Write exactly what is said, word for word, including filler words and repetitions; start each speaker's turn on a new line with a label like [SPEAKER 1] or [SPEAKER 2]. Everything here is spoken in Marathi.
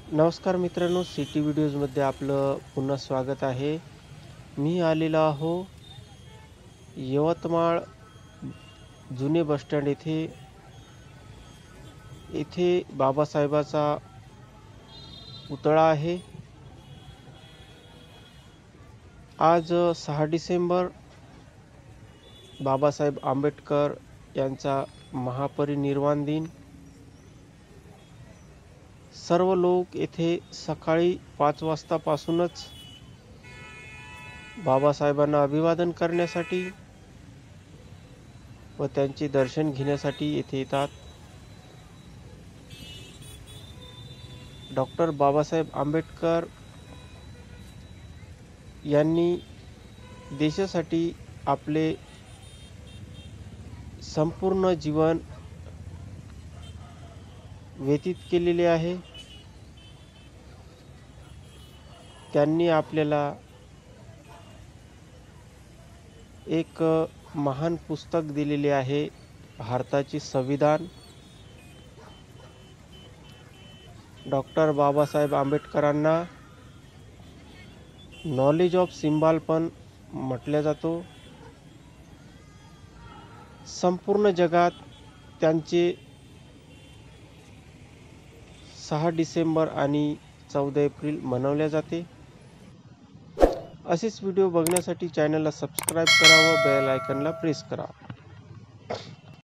[SPEAKER 1] नमस्कार मित्रांनो, सिटी व्हिडिओजमध्ये आपलं पुन्हा स्वागत आहे. मी आलेलो आहो यवतमाळ जुने बस स्टँड येथे. येथे बाबासाहेबाचा पुतळा आहे. आज सहा डिसेंबर बाबासाहेब आंबेडकर यांचा महापरिनिर्वाण दिन. सर्व लोक येथे सकाळी पाच वाजतापासूनच बाबासाहेबांना अभिवादन करण्यासाठी व त्यांचे दर्शन घेण्यासाठी येथे येतात. डॉक्टर बाबासाहेब आंबेडकर यांनी देशासाठी आपले संपूर्ण जीवन व्यतीत केलेले आहे. त्यांनी आपल्याला एक महान पुस्तक दिलेले आहे, भारताचे संविधान. डॉक्टर बाबासाहेब आंबेडकरांना नॉलेज ऑफ सिम्बॉल पण म्हटले जातो. संपूर्ण जगात त्यांचे सहा डिसेंबर आणि चौदा एप्रिल मनवले जाते. असेच व्हिडिओ बघण्यासाठी चॅनलला सबस्क्राईब करा व बेल आयकॉनला प्रेस करा.